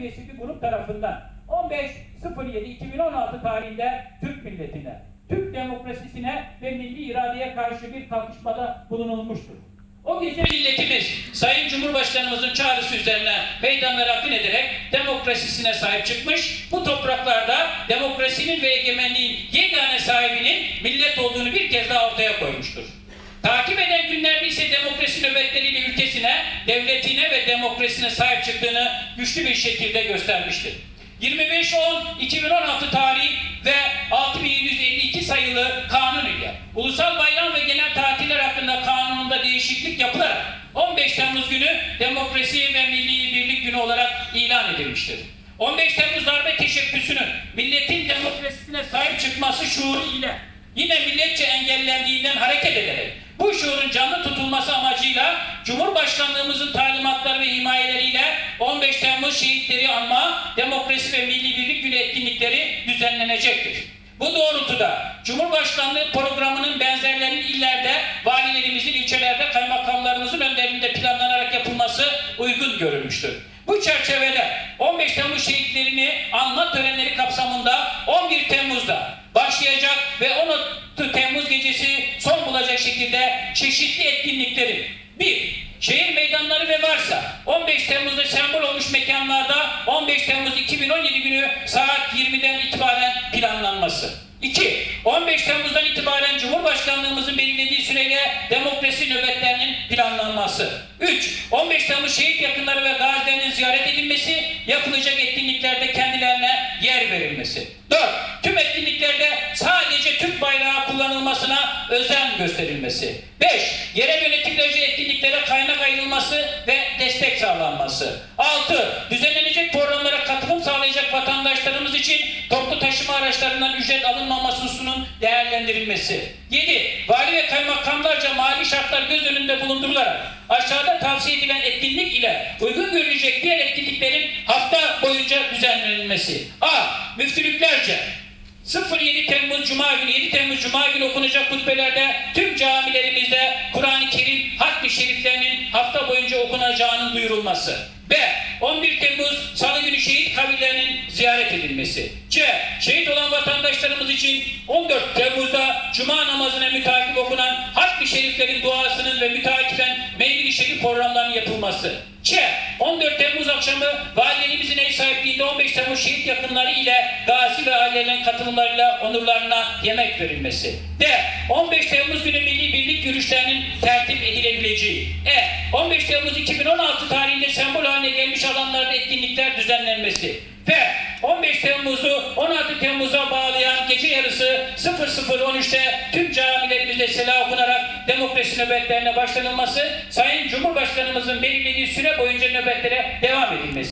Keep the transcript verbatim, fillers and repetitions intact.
üyesi bir grup tarafından on beş yedi iki bin on altı tarihinde Türk milletine, Türk demokrasisine ve milli iradeye karşı bir kalkışmada bulunulmuştur. O gece milletimiz Sayın Cumhurbaşkanımızın çağrısı üzerine meydanlara akın ederek demokrasisine sahip çıkmış, bu topraklarda demokrasinin ve egemenliğin yegane sahibinin millet olduğunu bir kez daha ortaya koymuştur. Takip eden günlerde ise demokrasi nöbetleriyle ülkesine, devletine ve demokrasisine sahip çıktığını güçlü bir şekilde göstermiştir. yirmi beş on iki bin on altı tarihi ve altı bin yedi yüz elli iki sayılı kanun ile ulusal bayram ve genel tatiller hakkında kanununda değişiklik yapılarak on beş Temmuz günü Demokrasi ve Milli Birlik Günü olarak ilan edilmiştir. on beş Temmuz darbe teşebbüsünün milletin demokrasisine sahip çıkması şuuru ile yine milletçe engellendiğinden hareket ederek bu şuurun canlı tutulması amacıyla Cumhurbaşkanlığımızın talimatları ve himayeleriyle on beş Temmuz şehitleri anma, demokrasi ve milli birlik günü etkinlikleri düzenlenecektir. Bu doğrultuda Cumhurbaşkanlığı programının benzerlerinin illerde, valilerimizin ilçelerde, kaymakamlarımızın önderliğinde planlanarak yapılması uygun görülmüştür. Bu çerçevede on beş Temmuz şehitlerini anma törenleri kapsamında on bir Temmuz'da başlayacak ve on altı Temmuz gecesi son bulacak şekilde çeşitli etkinliklerin bir şehir meydanları ve varsa on beş Temmuz'da sembol olmuş mekanlarda on beş Temmuz iki bin on yedi günü saat yirmiden itibaren planlanması. iki on beş Temmuz'dan itibaren Cumhurbaşkanlığımızın belirlediği süreyle demokrasi nöbetlerinin planlanması. üç on beş Temmuz şehit yakınları ve gazilerinin ziyaret edilmesi, yapılacak etkinliklerde kendilerine yer verilmesi. dört tüm etkinliklerde sadece Türk bayrağı kullanılmasına özen gösterilmesi. beş yerel yönetimlerce etkinliklere kaynak ayrılması ve destek sağlanması. altı düzenlenecek programlara katılım sağlayacak vatandaşlarımız için toplu taşıma araçlarından ücret alınmaması hususunun değerlendirilmesi. yedi vali ve kaymakamlarca mali şartlar göz önünde bulundurularak aşağıda tavsiye edilen etkinlik ile uygun görülecek diğer etkinliklerin hafta boyunca düzenlenmesi. A. Müftülüklerce yedi Temmuz Cuma günü, yedi Temmuz Cuma günü okunacak hutbelerde tüm camilerimizde Kur'an-ı Kerim hatmi şeriflerinin hafta boyunca okunacağının duyurulması. B. on bir Temmuz Salı günü şehit kabirlerinin ziyaret edilmesi. C. Şehit olan vatandaşlarımız için on dört Temmuz'da Cuma namazına mütakip okunan hatmi şeriflerin duasının ve mütakiben mevlid-i şerif programlarının yapılması. C. on dört Temmuz akşamı valilerimizin ev sahipliğinde on beş Temmuz şehit yakınları ile gazi ve ailelerin katılımlarıyla onurlarına yemek verilmesi. D. on beş Temmuz günü milli birlik yürüyüşlerinin tertip edilebileceği. E. on beş Temmuz iki bin on altı tarihinde sembol haline gelmiş alanlarda etkinlikler düzenlenmesi. F. on beş Temmuz'u on altı Temmuz'a bağlayan gece yarısı sıfır sıfır on üçte tüm camilerimizde selah okunarak demokrasi nöbetlerine başlanılması, Sayın Cumhurbaşkanımızın belirlediği süre boyunca nöbetlere devam edilmesi.